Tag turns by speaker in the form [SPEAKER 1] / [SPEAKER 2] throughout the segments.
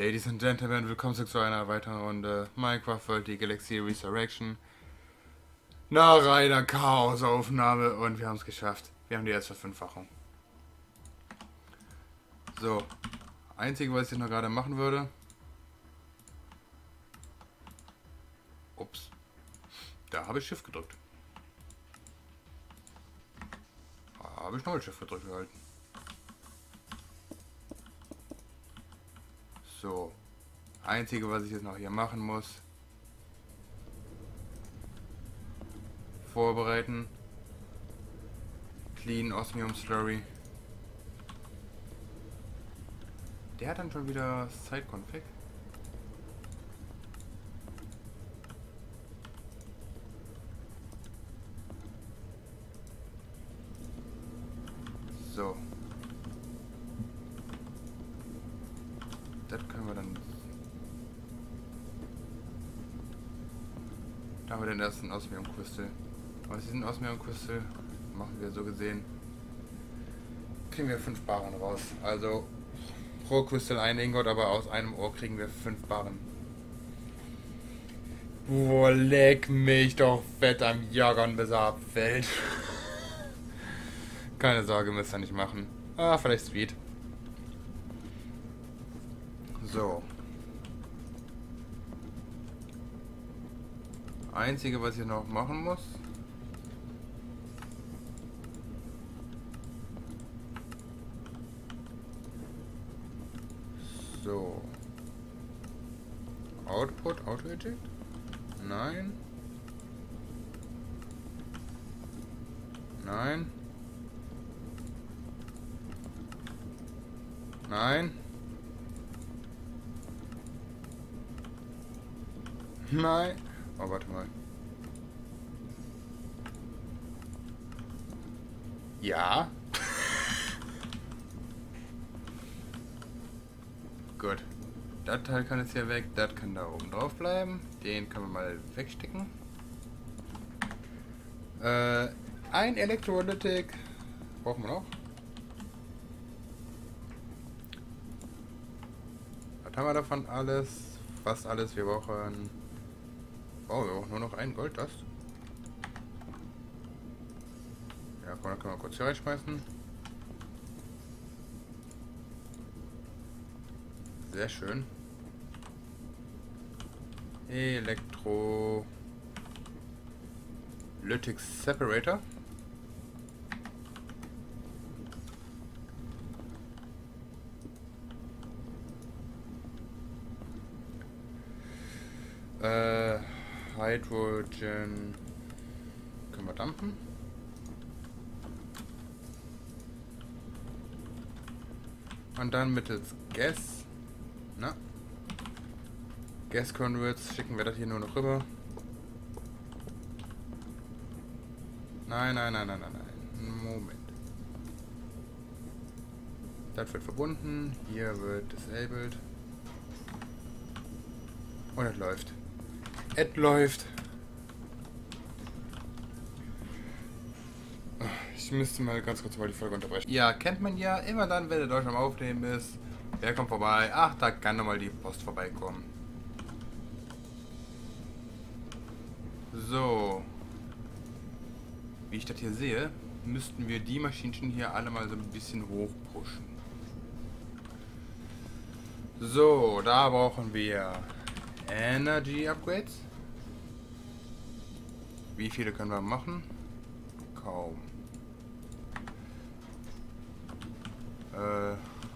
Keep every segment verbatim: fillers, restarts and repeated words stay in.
[SPEAKER 1] Ladies and Gentlemen, willkommen zu einer weiteren Runde Minecraft World, die Galaxy Resurrection. Nach einer Chaosaufnahme und wir haben es geschafft. Wir haben die erste Verfünffachung. So, einzige, was ich noch gerade machen würde. Ups, da habe ich Shift gedrückt. Da habe ich nochmal Shift gedrückt gehalten. So, einzige, was ich jetzt noch hier machen muss, vorbereiten, Clean Osmium Slurry. Der hat dann schon wieder Site-Config. So. Das können wir dann. Da haben wir den ersten Osmium Crystal. Aus diesem Osmium Crystal machen wir so gesehen. Kriegen wir fünf Barren raus. Also pro Crystal ein Ingot, aber aus einem Ohr kriegen wir fünf Barren. Boah, leck mich doch fett am Jaggern, bis er abfällt. Keine Sorge, müsst ihr nicht machen. Ah, vielleicht Sweet. So. Einzige, was ich noch machen muss. So. Output, Auto-Eject? Nein. Nein. Nein. Nein. Oh, warte mal. Ja. Gut. Das Teil kann jetzt hier weg. Das kann da oben drauf bleiben. Den können wir mal wegstecken. Äh, ein Elektrolytik brauchen wir noch. Was haben wir davon alles? Fast alles. Wir brauchen... Oh, wir brauchen nur noch ein Gold, das. Ja, komm, dann können wir kurz hier reinschmeißen. Sehr schön. Elektrolytic Separator. Äh, Hydrogen können wir dampfen. Und dann mittels Gas, na, Gas Converts schicken wir das hier nur noch rüber. Nein, nein, nein, nein, nein, nein. Moment. Das wird verbunden. Hier wird disabled. Und es läuft. Es läuft. Ich müsste mal ganz kurz mal die Folge unterbrechen. Ja, kennt man ja. Immer dann, wenn der Deutsch am Aufnehmen ist. Wer kommt vorbei? Ach, da kann nochmal die Post vorbeikommen. So. Wie ich das hier sehe, müssten wir die Maschinen hier alle mal so ein bisschen hochpushen. So, da brauchen wir Energy Upgrades. Wie viele können wir machen? Kaum. Äh,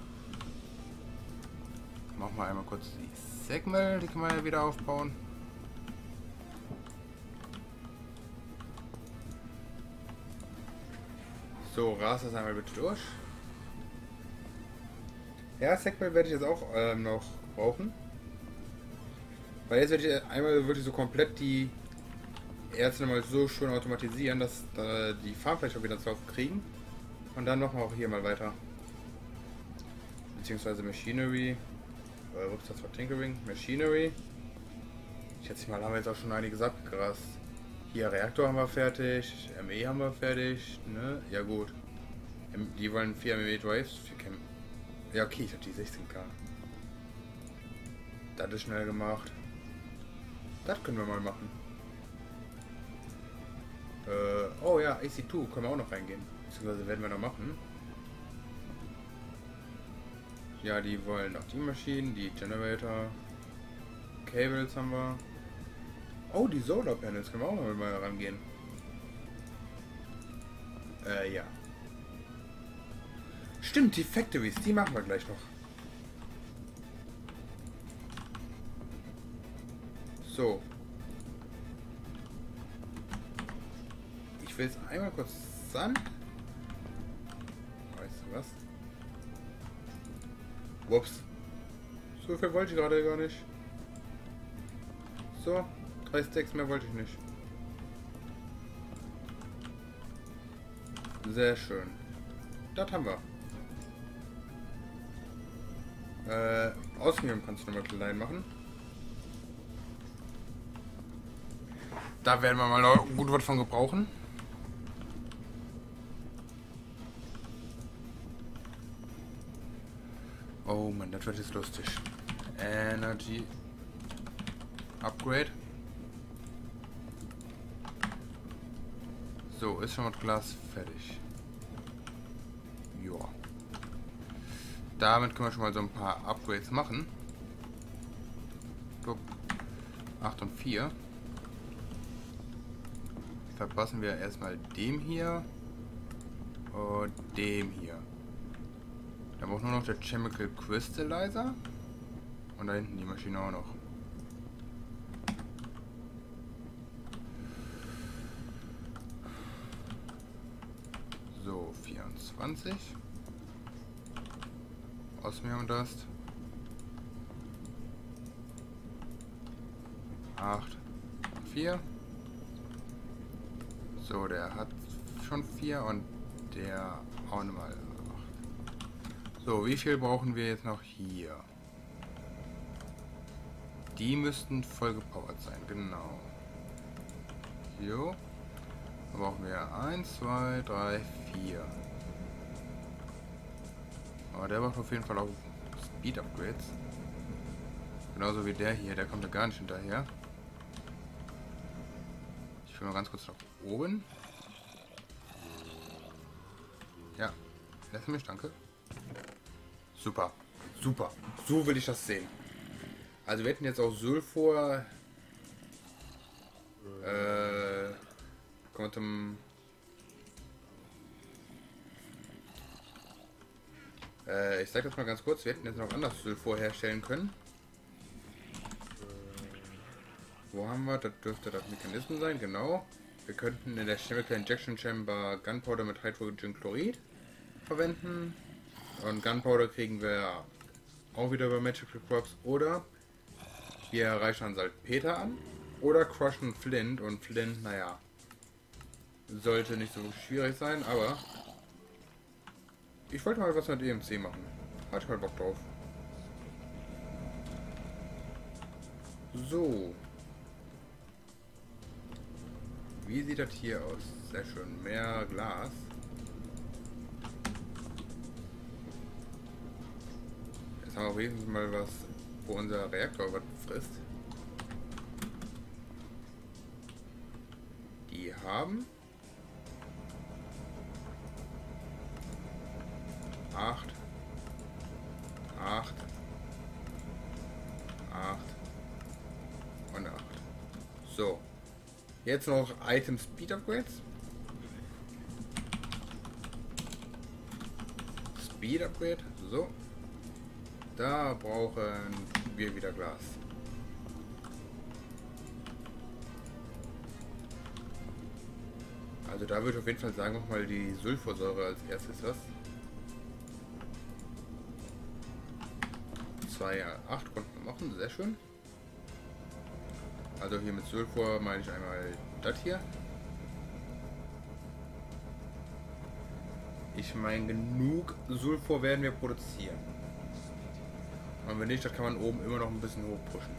[SPEAKER 1] machen wir einmal kurz die Segmel, die können wir ja wieder aufbauen. So, ras das einmal bitte durch. Ja, Segmel werde ich jetzt auch ähm, noch brauchen. Weil jetzt werde ich einmal wirklich so komplett die Ärzte mal so schön automatisieren, dass äh, die Farmfläche wieder drauf kriegen. Und dann nochmal auch hier mal weiter. Beziehungsweise Machinery. Äh, ups, das war Tinkering. Machinery. Ich schätze mal, haben wir jetzt auch schon einiges abgerast. Hier Reaktor haben wir fertig. M E haben wir fertig. Ne? Ja gut. Die wollen vier M E Drives. Ja okay, ich habe die sechzehn K. Das ist schnell gemacht. Das können wir mal machen. Äh, oh ja, A C zwei können wir auch noch reingehen. Beziehungsweise werden wir noch machen. Ja, die wollen auch die Maschinen, die Generator. Cables haben wir. Oh, die Solar Panels können wir auch noch mal rangehen. Äh, ja. Stimmt, die Factories, die machen wir gleich noch. So. Ich will jetzt einmal kurz Sand. Weißt du was? Ups. So viel wollte ich gerade gar nicht. So, drei Stacks mehr wollte ich nicht. Sehr schön. Das haben wir. Äh, Außenraum kannst du nochmal klein machen. Da werden wir mal noch gut was von gebrauchen. Oh Mann, das wird jetzt lustig. Energy Upgrade. So, ist schon das Glas fertig. Joa. Damit können wir schon mal so ein paar Upgrades machen. Guck. acht und vier. Verpassen wir erstmal dem hier und dem hier. Da braucht nur noch der Chemical Crystallizer und da hinten die Maschine auch noch. So, vierundzwanzig. Osmium Dust. acht, vier. So, der hat schon vier und der auch nochmal acht. So, wie viel brauchen wir jetzt noch hier? Die müssten voll gepowert sein, genau. Jo. Da brauchen wir eins, zwei, drei, vier. Aber der braucht auf jeden Fall auch Speed Upgrades. Genauso wie der hier, der kommt ja gar nicht hinterher. Ich will mal ganz kurz nach oben. Ja, lass mich, danke. Super, super. So will ich das sehen. Also wir hätten jetzt auch Sulfur. Äh, Quantum. Äh, ich sag das mal ganz kurz. Wir hätten jetzt noch anders Sulfur herstellen können. Wo haben wir? Das dürfte das Mechanismus sein, genau. Wir könnten in der Chemical Injection Chamber Gunpowder mit Hydrogenchlorid verwenden. Und Gunpowder kriegen wir auch wieder über Magical Crops. Oder wir reichern Salpeter an. Oder crushen Flint. Und Flint, naja, sollte nicht so schwierig sein, aber ich wollte mal was mit E M C machen. Hatte ich mal Bock drauf. So. Wie sieht das hier aus? Sehr schön. Mehr Glas. Jetzt haben wir wenigstens mal was, wo unser Reaktor was frisst. Die haben acht, acht, acht und acht. So. Jetzt noch Item Speed Upgrades. Speed Upgrade. So. Da brauchen wir wieder Glas. Also da würde ich auf jeden Fall sagen, noch mal die Sulfursäure als erstes was. zwei, acht konnten wir machen, sehr schön. Also hier mit Sulfur meine ich einmal das hier. Ich meine, genug Sulfur werden wir produzieren. Und wenn nicht, das kann man oben immer noch ein bisschen hoch pushen.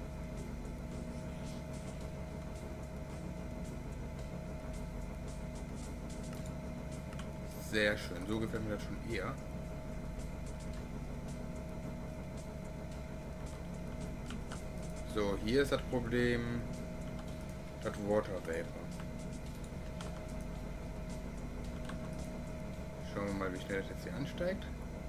[SPEAKER 1] Sehr schön, so gefällt mir das schon eher. So, hier ist das Problem. Das Water Vapor. Schauen wir mal, wie schnell das jetzt hier ansteigt.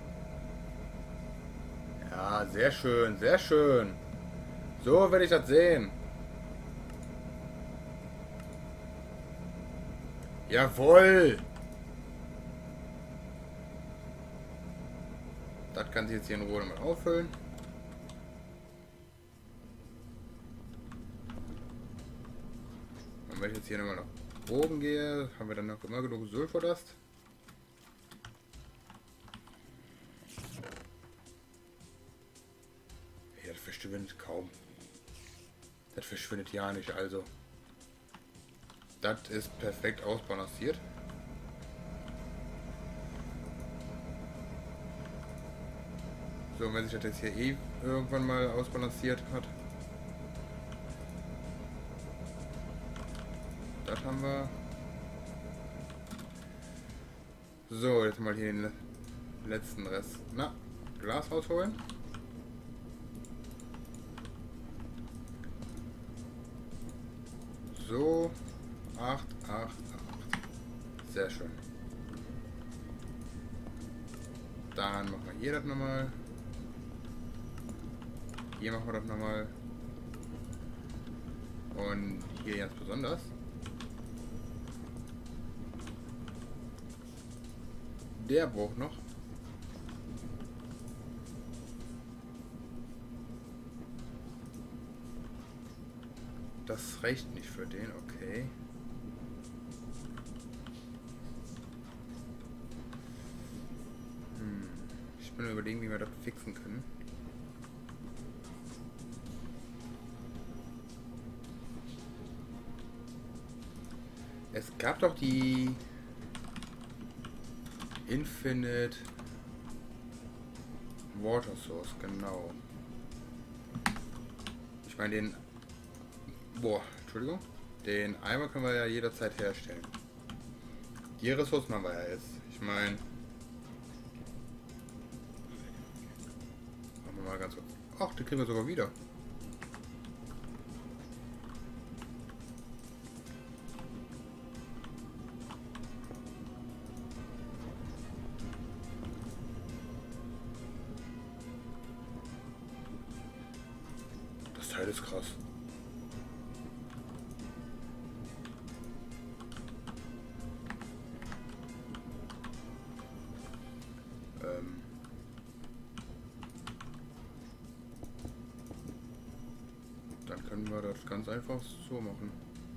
[SPEAKER 1] Ja, sehr schön, sehr schön. So werde ich das sehen. Jawohl! Das kann sich jetzt hier in Ruhe mal auffüllen. Und wenn ich jetzt hier nochmal nach oben gehe, haben wir dann noch immer genug Sulfurdust. Ja, das verschwindet kaum. Das verschwindet ja nicht, also. Das ist perfekt ausbalanciert. So, wenn sich das jetzt hier eh irgendwann mal ausbalanciert hat. Das haben wir. So, jetzt mal hier den letzten Rest. Na, Glas rausholen. So, acht, acht, acht. Sehr schön. Dann machen wir hier das nochmal. Hier machen wir das nochmal. Und hier ganz besonders. Der braucht noch. Das reicht nicht für den, okay. Hm. Ich bin überlegen, wie wir das fixen können. Es gab doch die Infinite Water Source, genau. Ich meine den... Boah, Entschuldigung. Den Eimer können wir ja jederzeit herstellen. Die Ressourcen haben wir ja jetzt. Ich meine... Machen wir mal ganz kurz. Ach, die kriegen wir sogar wieder. Das Teil ist krass. Ähm. Dann können wir das ganz einfach so machen.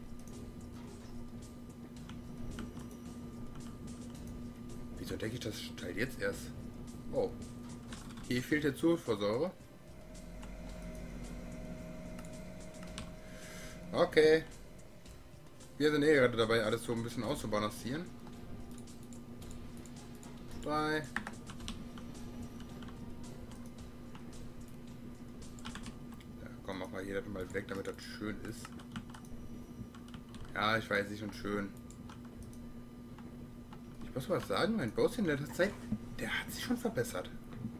[SPEAKER 1] Wieso denke ich das Teil jetzt erst? Oh. Hier fehlt jetzt Sulfursäure. Okay. Wir sind eh gerade dabei, alles so ein bisschen auszubalancieren. Drei. Ja, komm, mach mal hier das mal weg, damit das schön ist. Ja, ich weiß nicht, schon schön. Ich muss was sagen, mein Boss in letzter Zeit, der hat sich schon verbessert.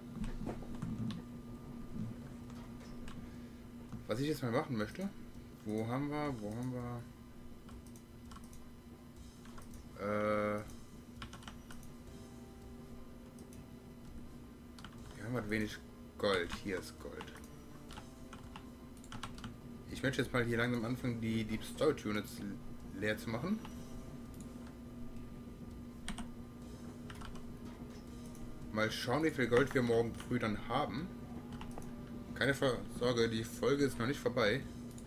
[SPEAKER 1] Was ich jetzt mal machen möchte, wo haben wir, wo haben wir, äh, hier haben wir wenig Gold, hier ist Gold. Ich möchte jetzt mal hier langsam anfangen, die Deep Storage Units leer zu machen. Mal schauen, wie viel Gold wir morgen früh dann haben. Keine Sorge, die Folge ist noch nicht vorbei.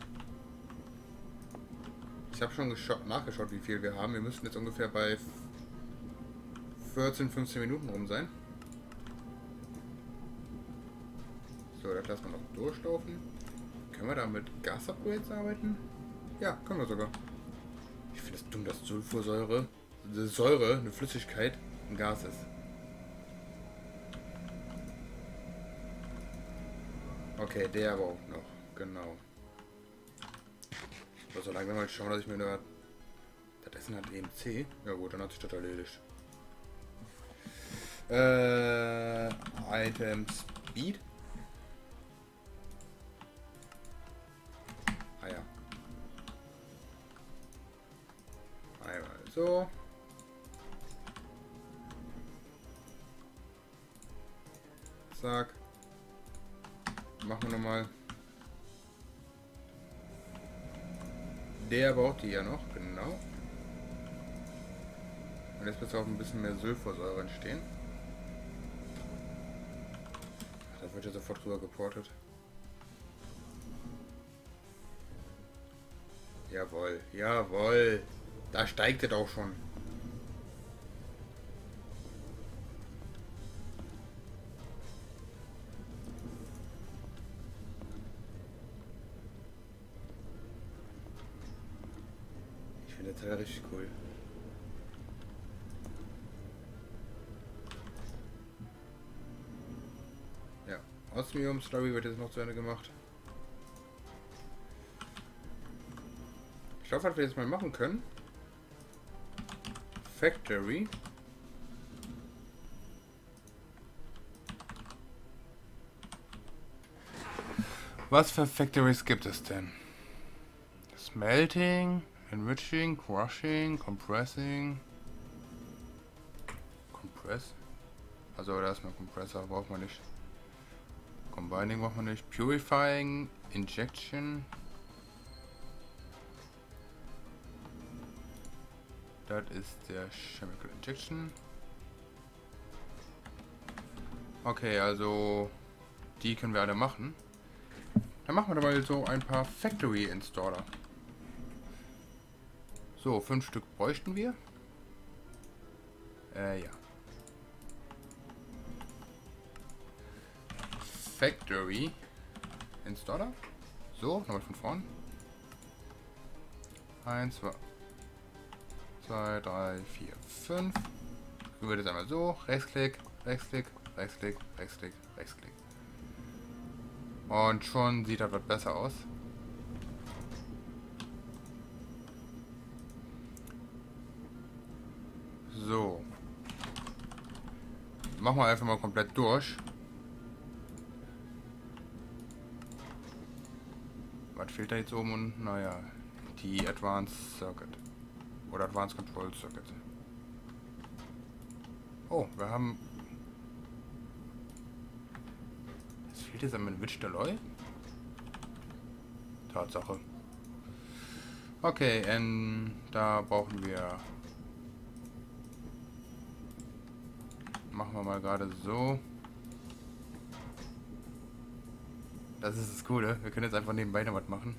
[SPEAKER 1] Ich habe schon nachgeschaut, wie viel wir haben. Wir müssten jetzt ungefähr bei vierzehn, fünfzehn Minuten rum sein. So, das lassen wir noch durchlaufen. Können wir da mit Gas-Upgrades arbeiten? Ja, können wir sogar. Ich finde es dumm, dass Sulfursäure, eine Säure, eine Flüssigkeit, ein Gas ist. Okay, der aber auch noch, genau. So, so langsam mal schauen, dass ich mir da... Das Essen hat E M C. Ja gut, dann hat sich das erledigt. Äh, Item Speed. so. Zack. Machen wir nochmal. Der braucht die ja noch, genau. Und jetzt wird auch ein bisschen mehr Sulfursäure entstehen. Ach, da wird ja sofort drüber geportet. Jawohl, jawohl. Da steigt es auch schon. Ich finde das ja richtig cool. Ja, Osmium Slurry wird jetzt noch zu Ende gemacht. Ich glaube, was wir jetzt mal machen können. Factory. Was für Factories gibt es denn? Smelting, Enriching, Crushing, Compressing. Compress? Also da ist ein Compressor, braucht man nicht. Combining braucht man nicht. Purifying, Injection. Das ist der Chemical Injection. Okay, also die können wir alle machen. Dann machen wir doch mal so ein paar Factory Installer. So, fünf Stück bräuchten wir. Äh, ja. Factory Installer. So, nochmal von vorn. Eins, zwei. zwei, drei, vier, fünf. Ich würde jetzt einmal so. Rechtsklick, Rechtsklick, Rechtsklick, Rechtsklick, Rechtsklick. Und schon sieht das was besser aus. So. Machen wir einfach mal komplett durch. Was fehlt da jetzt oben und naja, die Advanced Circuit. Oder Advanced Control Circuit. Oh, wir haben... Es fehlt jetzt ein Witch Deloy. Tatsache. Okay, und da brauchen wir... Machen wir mal gerade so. Das ist das Coole. Wir können jetzt einfach nebenbei noch was machen.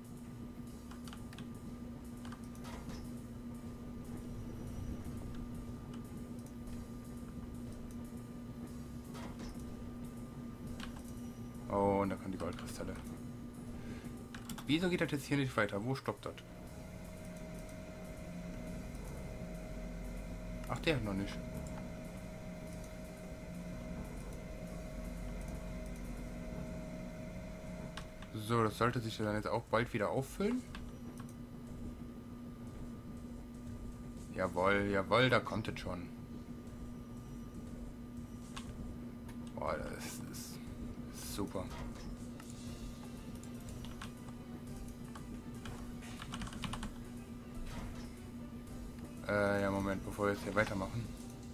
[SPEAKER 1] Oh, und da kommen die Goldkristalle. Wieso geht das jetzt hier nicht weiter? Wo stoppt das? Ach, der noch nicht. So, das sollte sich dann jetzt auch bald wieder auffüllen. Jawohl, jawohl, da kommt es schon. Boah, das ist, ist super. Äh, ja, Moment, bevor wir jetzt hier weitermachen.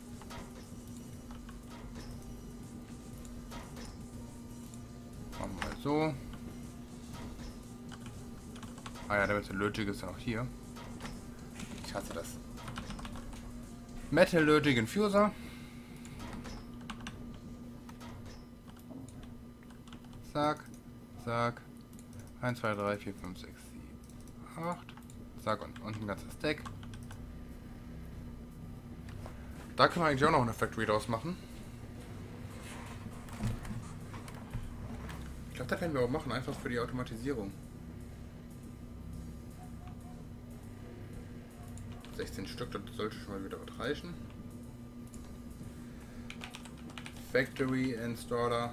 [SPEAKER 1] Machen wir mal so. Ah ja, der Metallurgic ist ja noch hier. Ich hasse das. Metallurgic Infuser. Zack, zack. eins, zwei, drei, vier, fünf, sechs, sieben, acht. Zack, und, und ein ganzer Stack. Da können wir eigentlich auch noch eine Factory draus machen. Ich glaube, das werden wir auch machen, einfach für die Automatisierung. sechzehn Stück, das sollte schon mal wieder was reichen. Factory Installer.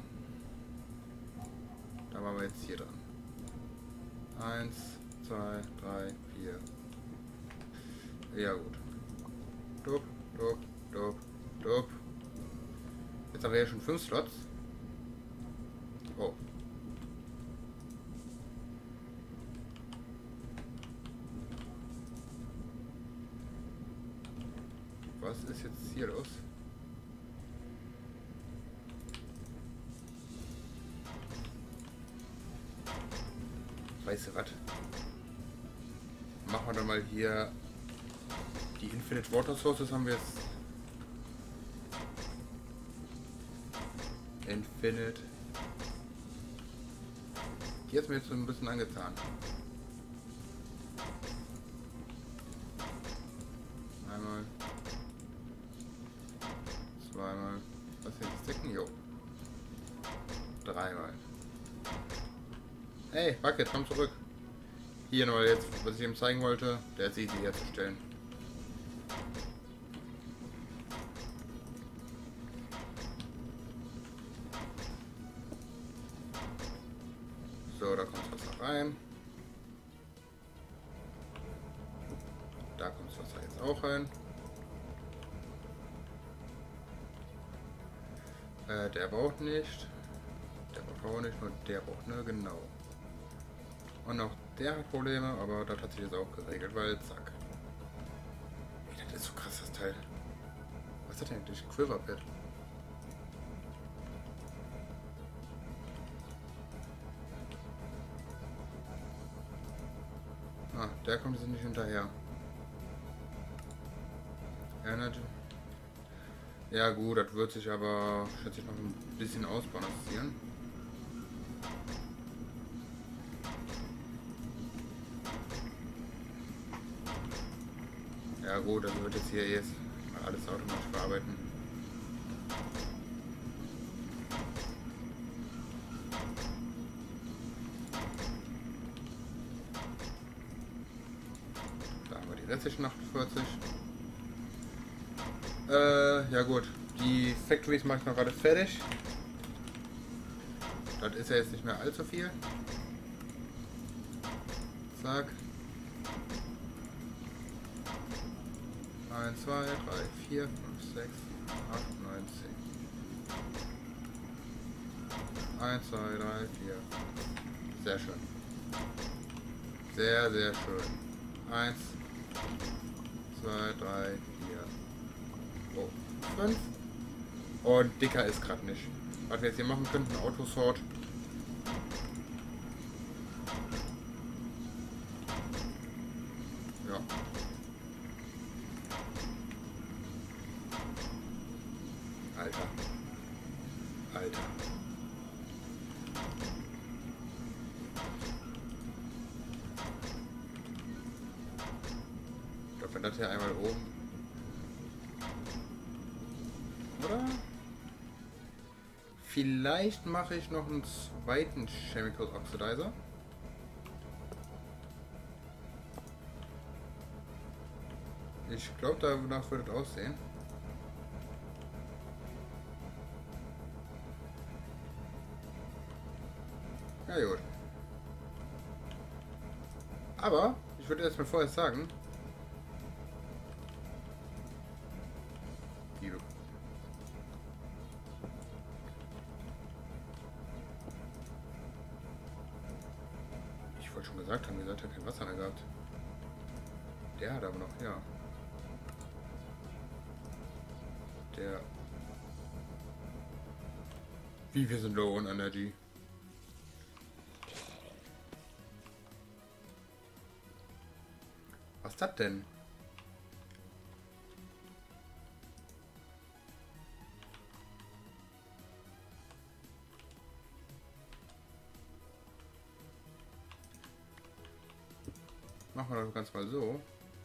[SPEAKER 1] Da waren wir jetzt hier dran. eins, zwei, drei, vier. Ja gut. Dup, dup, dup, dup. Jetzt haben wir ja schon fünf Slots. Oh. Was ist jetzt hier los? Weißt du was? Machen wir dann mal hier die Infinite Water Sources, haben wir jetzt. Infinite. Die hat mir jetzt so ein bisschen angetan. Einmal. Zweimal. Was jetzt decken? Jo. Dreimal. Hey, Bucket, komm zurück. Hier noch jetzt, was ich ihm zeigen wollte, der ist easy herzustellen. So, da kommt Wasser rein. Da kommt das Wasser jetzt auch rein. Äh, der braucht nicht. Der braucht auch nicht, nur der braucht, ne? Genau. Und auch der hat Probleme, aber das hat sich jetzt auch geregelt, weil zack. Ey, das ist so krass, das Teil. Was hat denn eigentlich? Quiverpad. Ah, der kommt jetzt nicht hinterher. Energy. Ja gut, das wird sich aber, schätze ich, noch ein bisschen ausbalancieren. Ja gut, das wird jetzt hier jetzt alles automatisch bearbeiten. Da haben wir die restlichen achtundvierzig. Äh, ja gut. Die Factories mache ich noch gerade fertig. Das ist ja jetzt nicht mehr allzu viel. Zack. eins, zwei, drei, vier, fünf, sechs, acht, neun, zehn. eins, zwei, drei, vier. Sehr schön. Sehr, sehr schön. eins, zwei, drei, vier. Oh, fünf. Und dicker ist gerade nicht. Was wir jetzt hier machen könnten, Autosort. Ja. Alter. Alter. Ich glaube, wenn das hier einmal oben. Oder? Vielleicht mache ich noch einen zweiten Chemical Oxidizer. Ich glaube, danach wird es aussehen. Ja gut. Aber, ich würde erst mal vorher sagen, Liebe. Ich wollte schon gesagt haben, ihr seid ja kein Wasser mehr gehabt. Der hat aber noch, ja. Der. Wie, wir sind low on Energy. Was ist das denn? Machen wir das ganz mal so.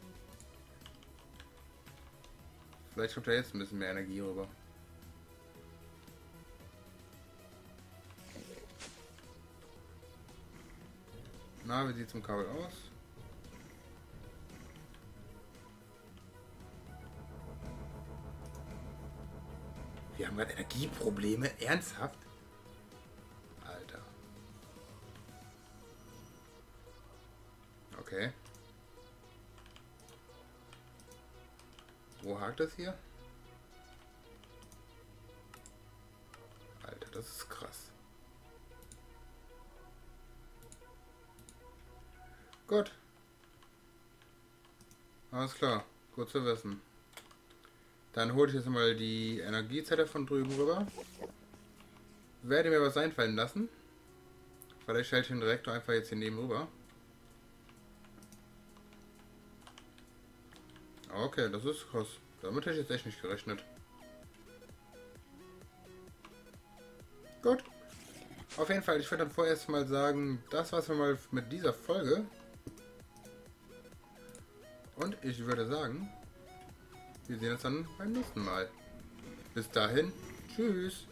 [SPEAKER 1] Vielleicht kommt da jetzt ein bisschen mehr Energie rüber. Na, wie sieht es im Kabel aus? Wir haben gerade Energieprobleme? Ernsthaft? Alter. Okay. Wo hakt das hier? Alter, das ist krass. Gut. Alles klar. Gut zu wissen. Dann hole ich jetzt mal die Energiezelle von drüben rüber. Werde mir was einfallen lassen. Vielleicht stelle ich den Reaktor einfach jetzt hier neben rüber. Okay, das ist krass. Damit hätte ich jetzt echt nicht gerechnet. Gut. Auf jeden Fall, ich würde dann vorerst mal sagen, das war's mal mit dieser Folge. Und ich würde sagen, wir sehen uns dann beim nächsten Mal. Bis dahin, tschüss.